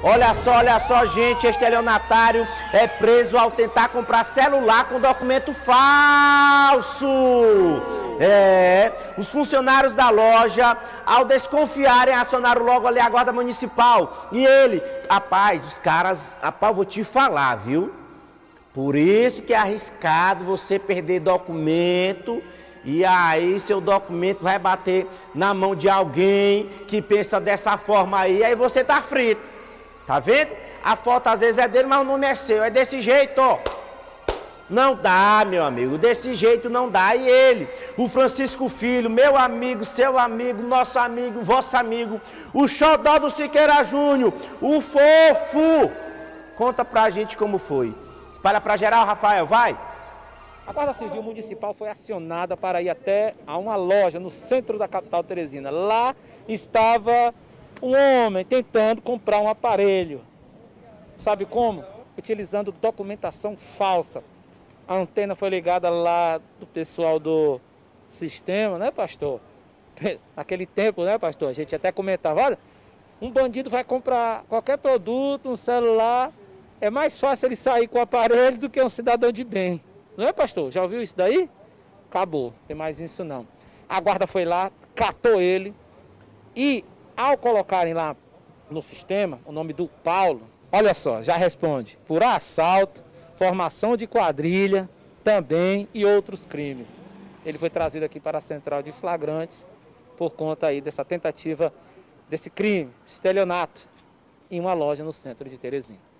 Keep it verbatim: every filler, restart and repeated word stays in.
Olha só, olha só, gente, estelionatário é preso ao tentar comprar celular com documento falso. É, os funcionários da loja, ao desconfiarem, acionaram logo ali a guarda municipal. E ele, rapaz, os caras, rapaz, eu vou te falar, viu? Por isso que é arriscado você perder documento e aí seu documento vai bater na mão de alguém que pensa dessa forma aí, aí você tá frito. Tá vendo? A foto às vezes é dele, mas o nome é seu. É desse jeito, ó. Não dá, meu amigo. Desse jeito não dá. E ele, o Francisco Filho, meu amigo, seu amigo, nosso amigo, vosso amigo, o xodó do Siqueira Júnior, o fofo. Conta pra gente como foi. Espalha pra geral, Rafael, vai. A Guarda Civil Municipal foi acionada para ir até a uma loja no centro da capital Teresina. Lá estava um homem tentando comprar um aparelho. Sabe como? Utilizando documentação falsa. A antena foi ligada lá do pessoal do sistema, né, pastor? Naquele tempo, né, pastor? A gente até comentava, olha, um bandido vai comprar qualquer produto, um celular, é mais fácil ele sair com o aparelho do que um cidadão de bem. Não é, pastor? Já ouviu isso daí? Acabou, não tem mais isso não. A guarda foi lá, catou ele e, ao colocarem lá no sistema o nome do Paulo, olha só, já responde por assalto, formação de quadrilha também e outros crimes. Ele foi trazido aqui para a central de flagrantes por conta aí dessa tentativa, desse crime, estelionato, em uma loja no centro de Teresina.